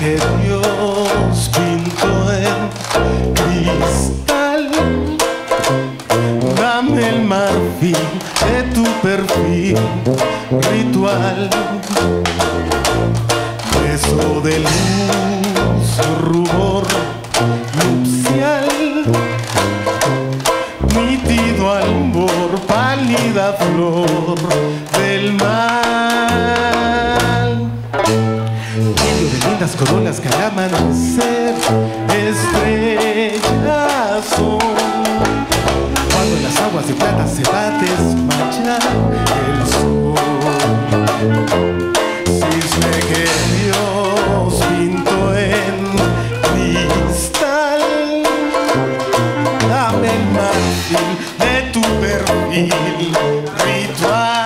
que Dios pintó en cristal. Dame el marfil de tu perfil ritual, beso de luz, rubor nupcial, nítido albor, pálida flor del mal. Medio de lindas corolas que al amanecer estrellas son, cuando en las aguas de plata se va a desmayar el sol. Cisne que Dios pintó en cristal, dame el marfil de tu perfil ritual.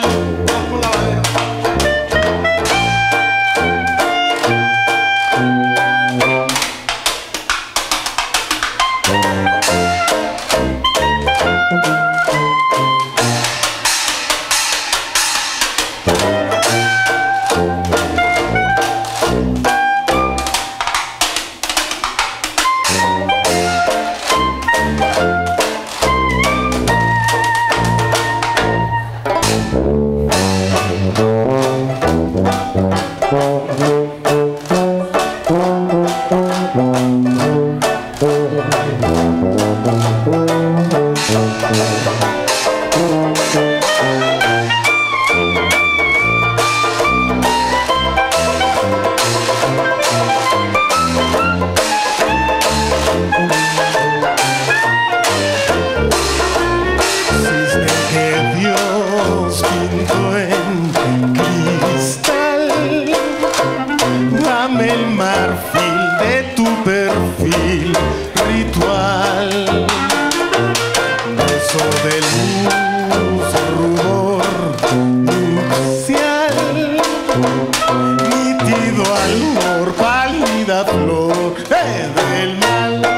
Dame el marfil de tu perfil ritual, beso de luz, rubor nupcial, nítido albor, pálida flor del mal.